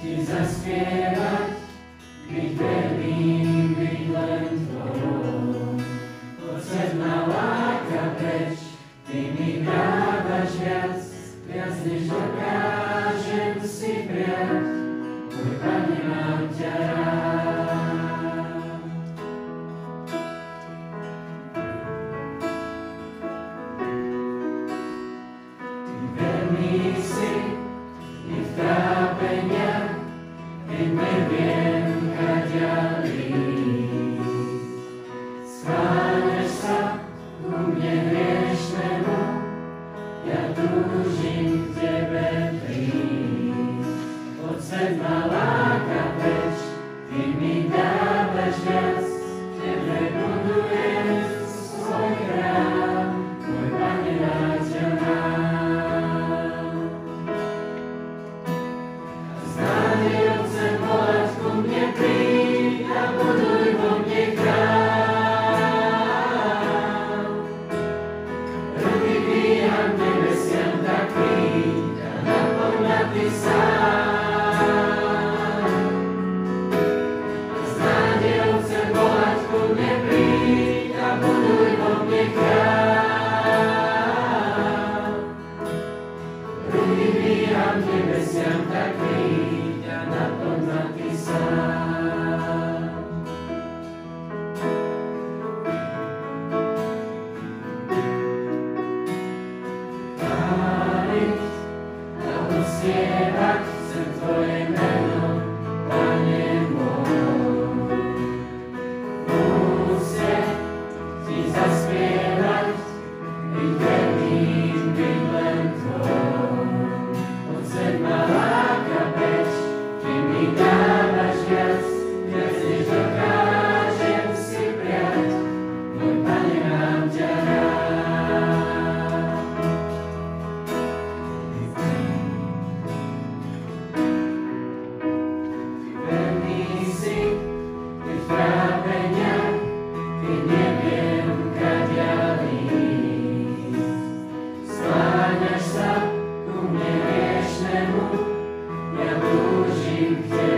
Ti zaspievať, byť verným, byť len tvojou. Poď ma láka preč, ty mi dávaš viac, viac než dokážem si prijať. Môj Pane, mám ťa rád. Ty verný si i v trápeniach, keď neviem, kaďa ísť. Skláňaš sa ku mne hriešnemu, ja túžim k tebe prísť. Poď sem ma láka preč, ty mi dávaš viac, tebe budujem svoj chrám, môj Pane, rád ťa mám. S nádejou chcem volať ku mne príď a buduj vo mne chrám. Ruky dvíham nebesiam, tak príď a naplň ma ty sám. S nádejou chcem volať ku mne príď a buduj vo mne chrám. Ruky dvíham nebesiam, tak príď a naplň ma ty sám. Chváliť a uctievať chcem tvoje meno, Pane môj. V úcte ti zaspievať, byť verným, byť len tvoj. Poď sem ma láka preč, ty mi dávaš viac, viac než dokážem si prijať. Môj Pane, mám ťa rád. Ty verný si i v trápeniach, keď neviem, kaďa ísť. Skláňaš sa ku mne hriešnemu, ja túžim k tebe